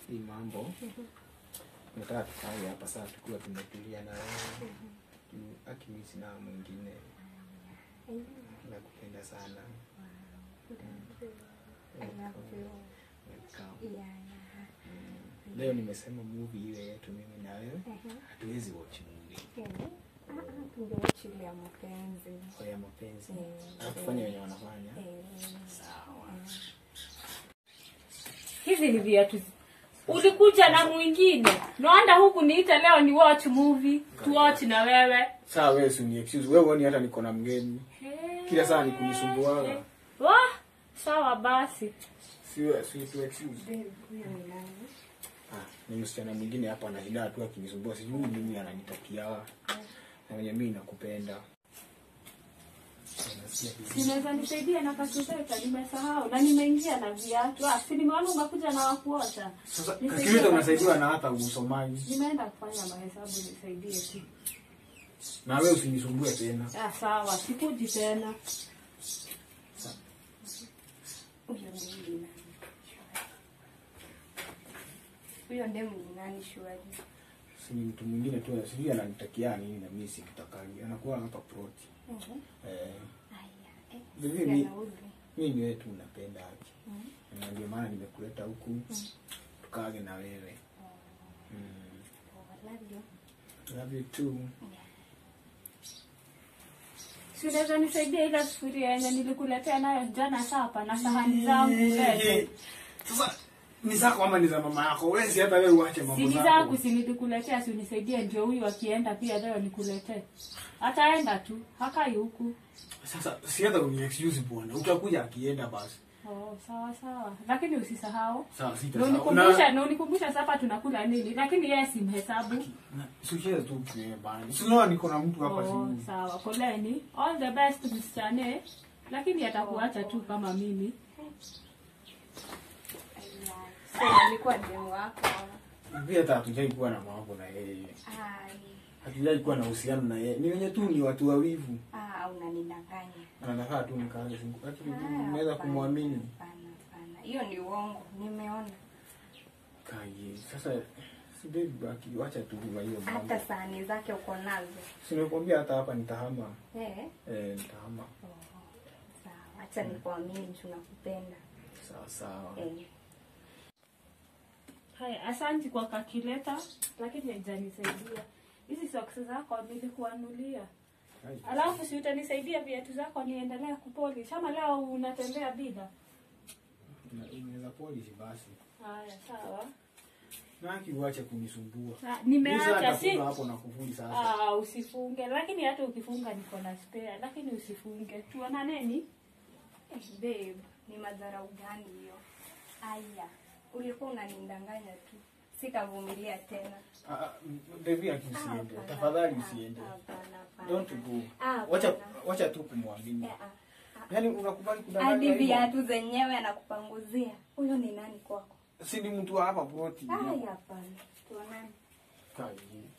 hii mambo. Nataka tukae hapa sasa tukiwa tumetulia na wewe. Akimi sina mwingine. Nakupenda sana. I love you. Yeah. Leo nimesema movie ile yetu mimi na wewe. Hatuwezi watch movie. Tungewachi ile ya mapenzi. Kwa ya mapenzi. Kufanya wenye wanafanya. Sawa. Hizi ni viatu. Ulikuja na mwingine. Naenda huku niita leo ni watch movie. Tu watch na wewe. Sawa wewe si ni excuse. Wewe uone hata niko na mgeni. Kila saa ni kunisumbua. Wah, sawa basi. Si excuse. Ni msichana mwingine hapa anajidai tu akinisumbua. Sijui mimi ananitakia. Na mwenye mimi nakupenda. Sinaweza nisaidia na kazi zake nimesahau na nimeingia na viatu. Si nimeona umekuja na wakuota. Sasa kazi yote unasaidiwa na hata usomaji. Nimeenda kufanya mahesabu nisaidie tu. Na wewe usinisumbue tena. Sawa, sikuji tena. Huyo ndiye nani shwari. Si mtu mwingine tu sijui ananitakia nini na mimi sikutakaji. Anakuwa hapa proti. Mimi wewe tu unapenda haki. Na ndio maana nimekuleta huku. Tukaage na wewe. Love you too. Si unaweza nisaidia ile sufuria yenye nilikuletea nayo jana hapa na sahani zangu lete. Sasa ni zako ama ni za mama yako? Wewe si hata wewe uache mambo zako. Si zako si nilikuletea si unisaidie ndio huyu akienda pia leo nikuletee. Ataenda tu, hakai huku. Sasa si hata uni excuse bwana. Utakuja akienda basi. Sawa. Lakini usisahau. Sawa, sitasahau. Unikumbusha hapa tunakula nini? Lakini yeye si mhesabu. Sushia tu kwa bani. Sio niko na mtu hapa simu. Sawa, poleni. All the best msichane. Lakini atakuacha tu kama mimi. Sasa nilikuwa demu wako. Pia hatujai kuwa na mambo na yeye. Hatujai kuwa na uhusiano na yeye. Ni wenye tu ni watu wawivu. Unanidanganya. Anataka tu nikaanze singu. Lakini naweza kumwamini. Hapana. Hiyo ni uongo. Nimeona. Kai, sasa si baby baki acha tu kwa hiyo mambo. Hata sahani zake uko nazo. Si nimekwambia hata hapa nitahama. Nitahama. Sawa. Acha nikuamini tunakupenda. Sawa. Haya, asante kwa kakileta, lakini haijanisaidia. Hizi socks zako nilikuanulia. Alafu si utanisaidia viatu zako niendelee kupolish. Ama leo unatembea bila? Unaweza polish basi. Haya, sawa. Naki uache kunisumbua. Nimeacha si hapo na kuvuli sasa. Usifunge. Lakini hata ukifunga niko na spare. Lakini usifunge. Tuona nini? Babe, ni madharau gani hiyo? Aya. Ulikuwa unanidanganya tu. Sitavumilia tena. Baby akisiende. Tafadhali usiende. Don't go. Wacha tu kumwamini. Yaani unakubali kudanganya hivyo. Hadi viatu zenyewe anakupanguzia. Huyo ni nani kwako? Si ni mtu hapa proti. Hapana. Tuonane. Kai.